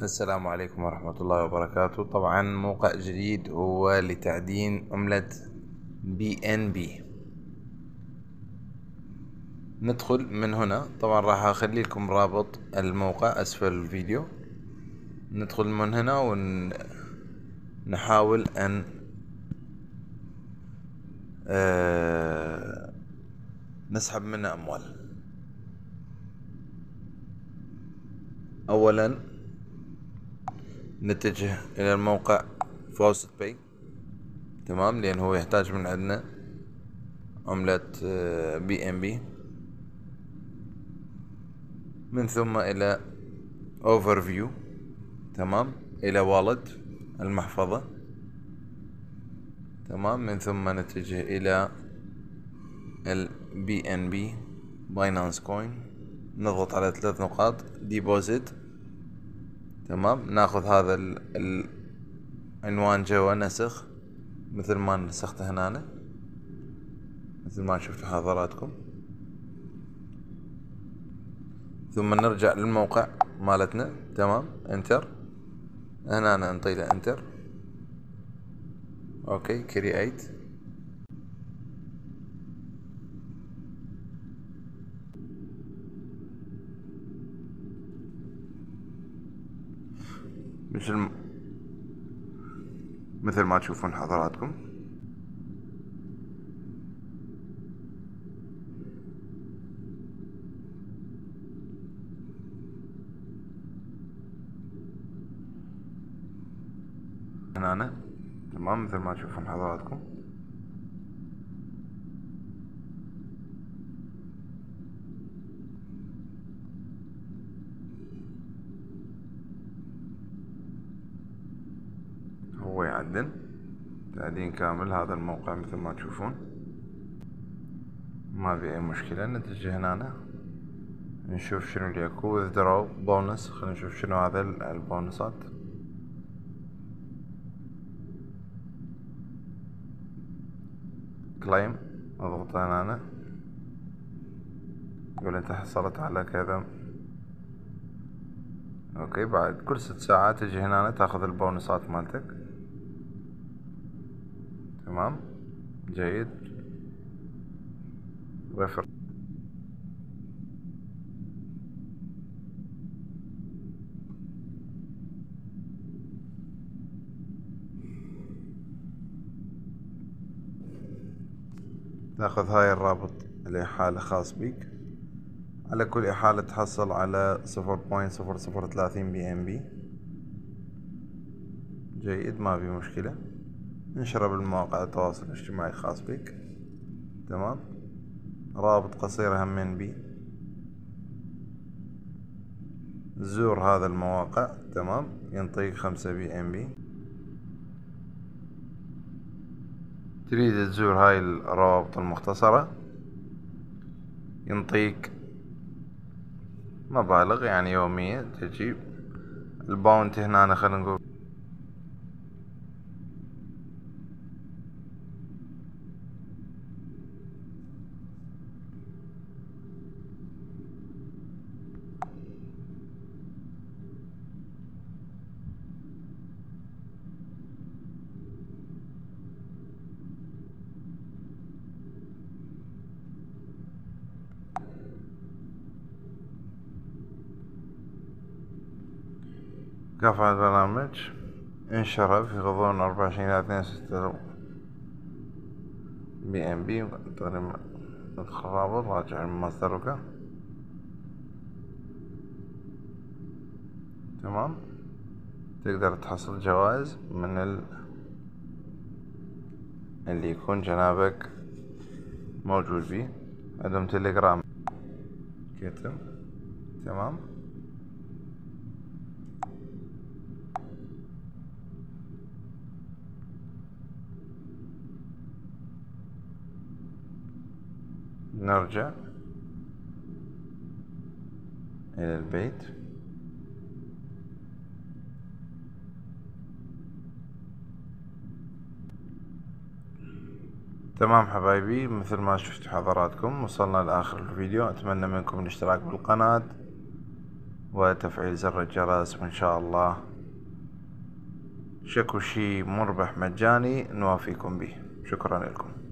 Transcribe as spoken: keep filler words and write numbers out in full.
السلام عليكم ورحمة الله وبركاته. طبعا موقع جديد هو لتعدين عملة بي ان بي. ندخل من هنا. طبعا راح اخلي لكم رابط الموقع اسفل الفيديو. ندخل من هنا ونحاول ان آه نسحب منه اموال. اولا نتجه الى الموقع فوست باي، تمام، لان هو يحتاج من عندنا عملة بي ام بي. من ثم الى اوفر فيو، تمام، الى والت المحفظة، تمام. من ثم نتجه الى البي ان بي باينانس كوين، نضغط على ثلاث نقاط ديبوزيت، تمام. ناخذ هذا العنوان جوا نسخ مثل ما نسخته هنا، مثل ما شفتوا حضراتكم. ثم نرجع للموقع مالتنا، تمام، انتر. هنا نطي له انتر، اوكي، كرييت. مثل مثل ما تشوفون حضراتكم. هنا تمام مثل ما تشوفون حضراتكم. هو يعدل تعدين كامل هذا الموقع مثل ما تشوفون، ما في اي مشكلة. نتجه هنا نشوف شنو اللي اكو. وذرو بونس، خلينا نشوف شنو هذا البونصات. كلايم، اضغط هنا يقول انت حصلت على كذا، اوكي. بعد كل ست ساعات تجي هنا تاخذ البونصات مالتك، تمام، جيد. ريفر، تاخذ هاي الرابط لإحالة خاص بيك. على كل إحالة تحصل على صفر بوينت صفر صفر ثلاثين بي ام بي، جيد، ما في مشكلة. انشره بالمواقع التواصل الاجتماعي خاص بك، تمام. رابط قصير همين بي، زور هذا المواقع، تمام، ينطيك خمسة بي ام بي. تريد تزور هاي الروابط المختصرة ينطيك مبالغ يعني يومية. تجيب الباونتي هنا، خلينا نقول كافة البرنامج. انشره في غضون أربعة وعشرين إلى اثنين وستين بي ام بي. ندخل رابط، راجع المصدر، تمام. تقدر تحصل جوائز من ال... اللي يكون جنابك موجود بيه. عندهم تليجرام كتم، تمام. نرجع إلى البيت. تمام حبايبي، مثل ما شفتوا حضراتكم وصلنا لآخر الفيديو. أتمنى منكم الاشتراك بالقناة وتفعيل زر الجرس، وإن شاء الله شكو شي مربح مجاني نوافيكم به. شكرا لكم.